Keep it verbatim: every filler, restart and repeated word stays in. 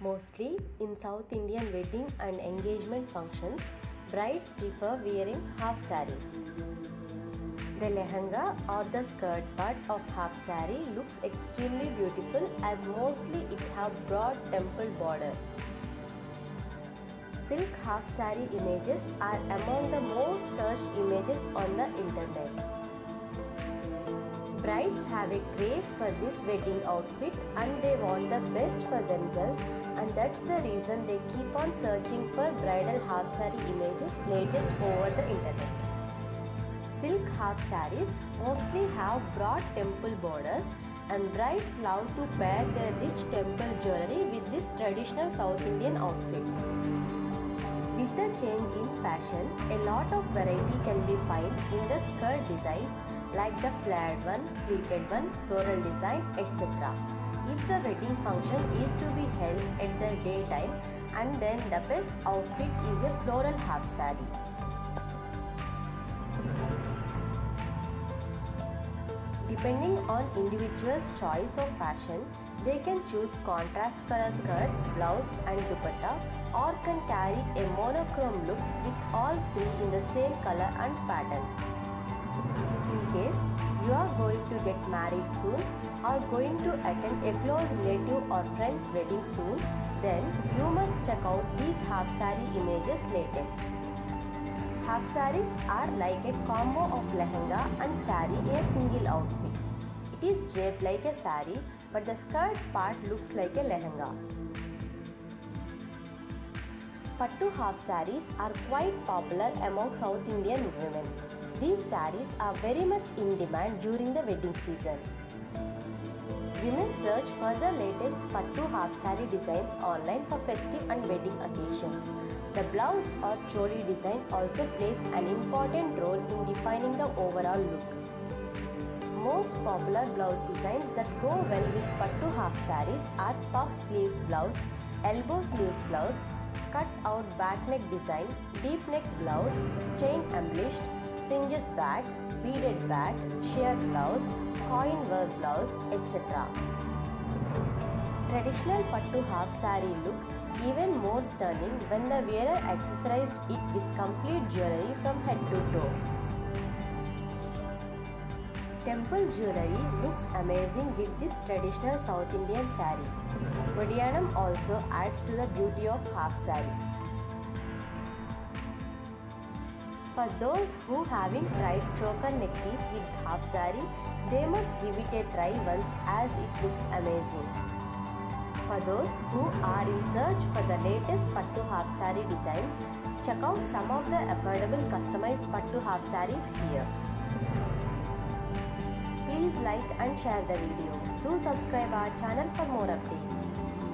Mostly in South Indian wedding and engagement functions, brides prefer wearing half sarees. The lehenga or the skirt part of half saree looks extremely beautiful as mostly it have broad temple border. Silk half saree images are among the most searched images on the internet. Brides have a craze for this wedding outfit and they want the best for themselves, and that's the reason they keep on searching for bridal half saree images latest over the internet. Silk half sarees mostly have broad temple borders, and brides love to pair their rich temple jewelry with this traditional South Indian outfit. With the change in fashion, a lot of variety can be found in the skirt designs like the flared one, pleated one, floral design, et cetera. If the wedding function is to be held at the daytime, and then the best outfit is a floral half saree. Depending on individual's choice of fashion, they can choose contrast color skirt, blouse and dupatta, or can carry a monochrome look with all three in the same color and pattern. In case you are going to get married soon or going to attend a close relative or friend's wedding soon, then you must check out these half saree images latest. Half sarees are like a combo of lehenga and saree in a single outfit. It is draped like a saree, but the skirt part looks like a lehenga. Pattu half sarees are quite popular among South Indian women. These sarees are very much in demand during the wedding season. Women search for the latest Pattu half saree designs online for festive and wedding occasions. The blouse or choli design also plays an important role in defining the overall look. Most popular blouse designs that go well with Pattu half sarees are puff sleeves blouse, elbow sleeves blouse, cut out back neck design, deep neck blouse, chain embellished, fringes back, beaded back, sheer blouse, coin work blouse, et cetera. Traditional Pattu half saree look even more stunning when the wearer accessorized it with complete jewelry from head to toe. Temple jewelry looks amazing with this traditional South Indian saree. Vodiyanam also adds to the beauty of half saree. For those who haven't tried choker neck piece with half saree, they must give it a try once as it looks amazing. For those who are in search for the latest Pattu half saree designs, check out some of the affordable customized Pattu half sarees here. Please like and share the video. Do subscribe our channel for more updates.